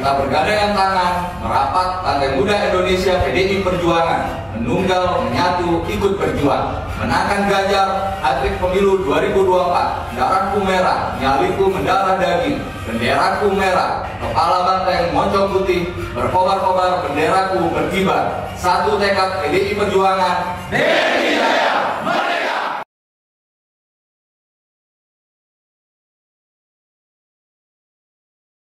kita bergandengan tangan, merapat Partai Muda Indonesia PDI Perjuangan, menunggal, menyatu, ikut berjuang, menangkan Ganjar, hat-trick pemilu 2024, darahku merah, nyaliku mendarah daging, benderaku merah, kepala banteng moncong putih, berkobar-kobar benderaku berkibar, satu tekad PDI Perjuangan, Dedi Jaya!